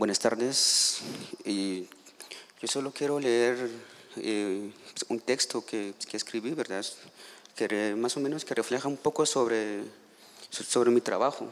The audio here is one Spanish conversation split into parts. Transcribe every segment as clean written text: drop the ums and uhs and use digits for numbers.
Buenas tardes. Yo solo quiero leer un texto que escribí, ¿verdad? Que más o menos que refleja un poco sobre mi trabajo.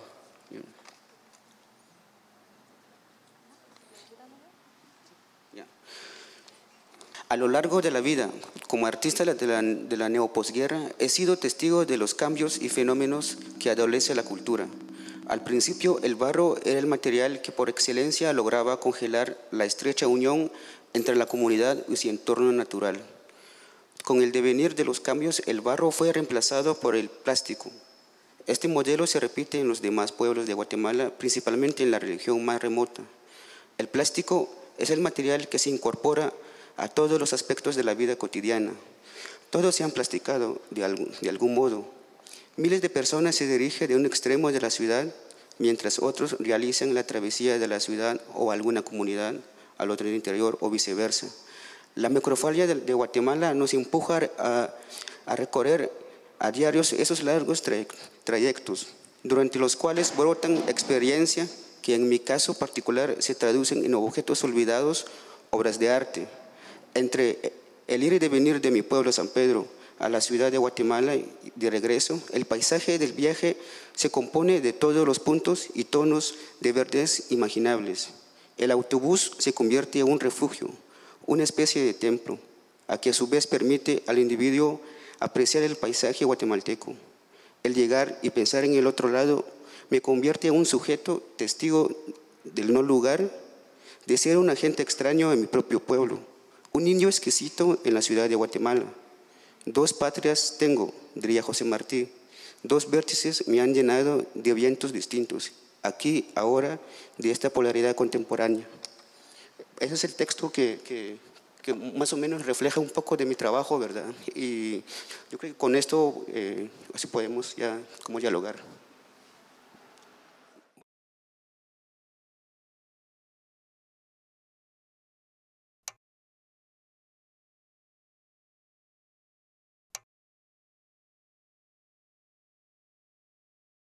A lo largo de la vida, como artista de la neoposguerra, he sido testigo de los cambios y fenómenos que adolece la cultura. Al principio, el barro era el material que por excelencia lograba congelar la estrecha unión entre la comunidad y su entorno natural. Con el devenir de los cambios, el barro fue reemplazado por el plástico. Este modelo se repite en los demás pueblos de Guatemala, principalmente en la región más remota. El plástico es el material que se incorpora a todos los aspectos de la vida cotidiana. Todos se han plasticado de algún modo. Miles de personas se dirigen de un extremo de la ciudad, mientras otros realizan la travesía de la ciudad o alguna comunidad al otro interior o viceversa. La microfalia de Guatemala nos empuja a recorrer a diarios esos largos trayectos, durante los cuales brotan experiencias que en mi caso particular se traducen en objetos olvidados, obras de arte. Entre el ir y venir de mi pueblo San Pedro a la ciudad de Guatemala y de regreso, el paisaje del viaje se compone de todos los puntos y tonos de verdes imaginables. El autobús se convierte en un refugio, una especie de templo, a que a su vez permite al individuo apreciar el paisaje guatemalteco. El llegar y pensar en el otro lado me convierte en un sujeto testigo del no lugar, de ser un agente extraño en mi propio pueblo, un niño exquisito en la ciudad de Guatemala. Dos patrias tengo, diría José Martí, dos vértices me han llenado de vientos distintos, aquí, ahora, de esta polaridad contemporánea. Ese es el texto que más o menos refleja un poco de mi trabajo, ¿verdad? Y yo creo que con esto así podemos ya como dialogar.